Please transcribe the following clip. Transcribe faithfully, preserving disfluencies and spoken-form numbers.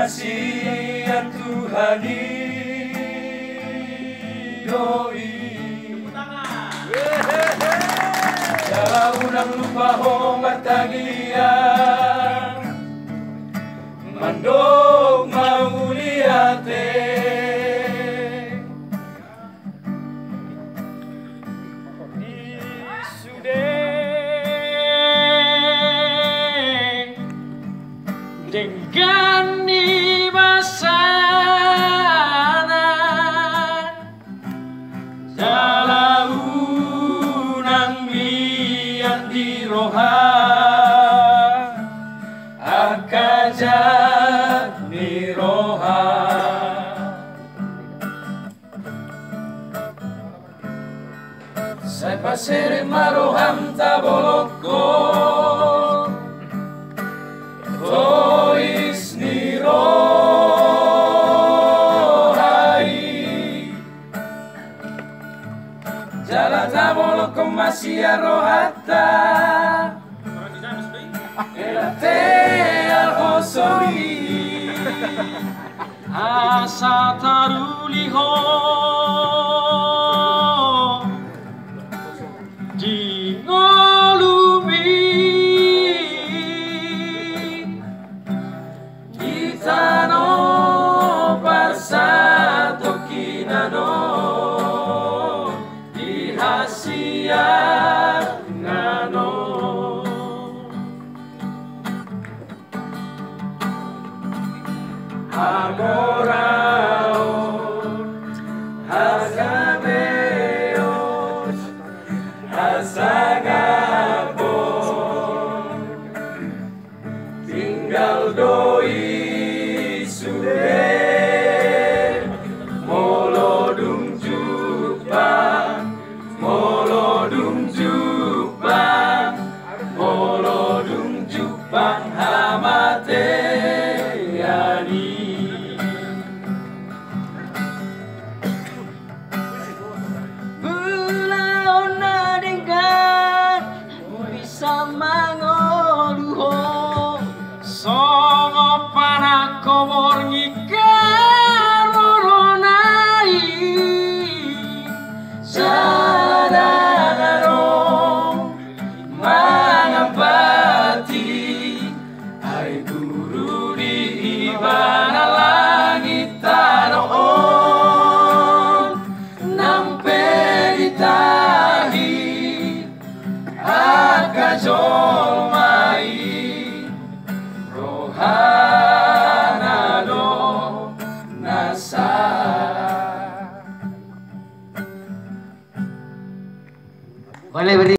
kasih ya Tuhan doi jala unang lupa ho matagia mandog mauliate dengan ibasana jalaunan biat di roha akajat di roha saya pasere maroham taboloko Tois nirohai Jala tabolo komasia rohata Elate al-hosoi Asa taruliho Di ngolumi Tano parsato kinano dihasia ngano amorao agameos asagapon tinggal doi Sude molodum jupang molodum jupang molodum jupang hamate yani Bulaona dengan bisa mangoluho songo panak komor ngikar moronai sadarong mangapati hai guru di ibana langit taroon nampe ditahi akajolmai Hanado nasa boleh beri